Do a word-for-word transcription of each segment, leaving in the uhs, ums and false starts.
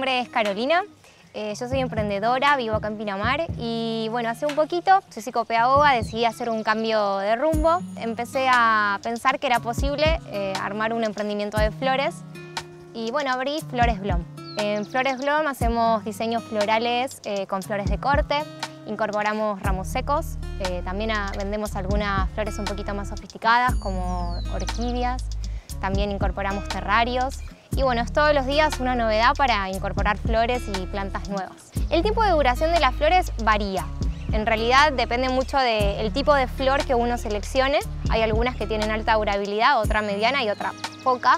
nombre es Carolina, eh, yo soy emprendedora, vivo acá en Pinamar y bueno, hace un poquito, soy psicopedagoga, decidí hacer un cambio de rumbo. Empecé a pensar que era posible eh, armar un emprendimiento de flores y bueno, abrí Flores Blom. En Flores Blom hacemos diseños florales eh, con flores de corte, incorporamos ramos secos, eh, también a, vendemos algunas flores un poquito más sofisticadas como orquídeas, también incorporamos terrarios. Y bueno, es todos los días una novedad para incorporar flores y plantas nuevas. El tiempo de duración de las flores varía. En realidad depende mucho del tipo de flor que uno seleccione. Hay algunas que tienen alta durabilidad, otra mediana y otra poca.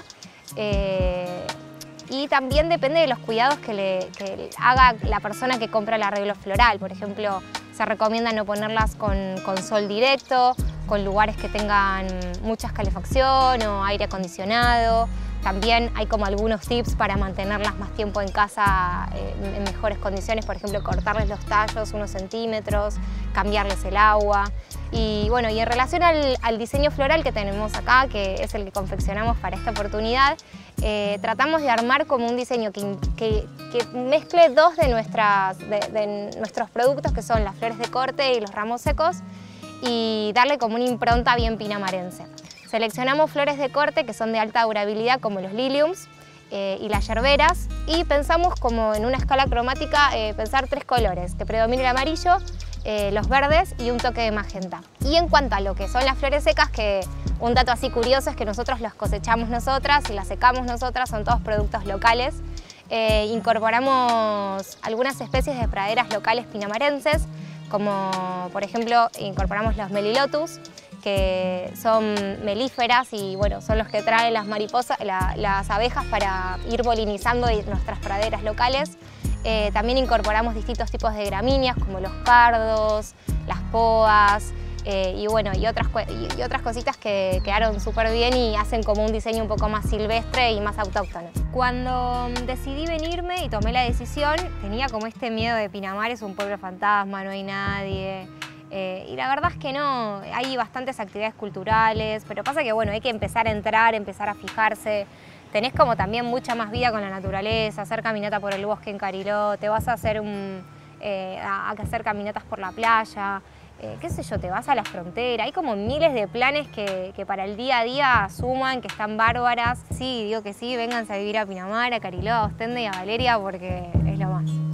Eh, y también depende de los cuidados que le, que haga la persona que compra el arreglo floral. Por ejemplo, se recomienda no ponerlas con, con sol directo, con lugares que tengan mucha calefacción o aire acondicionado. También hay como algunos tips para mantenerlas más tiempo en casa eh, en mejores condiciones, por ejemplo, cortarles los tallos unos centímetros, cambiarles el agua. Y bueno, y en relación al, al diseño floral que tenemos acá, que es el que confeccionamos para esta oportunidad, eh, tratamos de armar como un diseño que, que, que mezcle dos de, nuestras, de, de nuestros productos, que son las flores de corte y los ramos secos, y darle como una impronta bien pinamarense. Seleccionamos flores de corte que son de alta durabilidad como los liliums eh, y las yerberas y pensamos como en una escala cromática eh, pensar tres colores, que predomine el amarillo, eh, los verdes y un toque de magenta. Y en cuanto a lo que son las flores secas, que un dato así curioso es que nosotros las cosechamos nosotras y las secamos nosotras, son todos productos locales. Eh, incorporamos algunas especies de praderas locales pinamarenses, como por ejemplo incorporamos los melilotus, que son melíferas y bueno, son los que traen las mariposas, la, las abejas para ir polinizando nuestras praderas locales. Eh, también incorporamos distintos tipos de gramíneas como los cardos, las poas eh, y bueno, y otras, y, y otras cositas que quedaron súper bien y hacen como un diseño un poco más silvestre y más autóctono. Cuando decidí venirme y tomé la decisión, tenía como este miedo de Pinamar es un pueblo fantasma, no hay nadie. Eh, y la verdad es que no, hay bastantes actividades culturales, pero pasa que bueno, hay que empezar a entrar, empezar a fijarse. Tenés como también mucha más vida con la naturaleza, hacer caminata por el bosque en Cariló, te vas a hacer, un, eh, a, a hacer caminatas por la playa, eh, qué sé yo, te vas a la frontera. Hay como miles de planes que, que para el día a día suman, que están bárbaras. Sí, digo que sí, vénganse a vivir a Pinamar, a Cariló, a Ostende y a Valeria porque es lo más.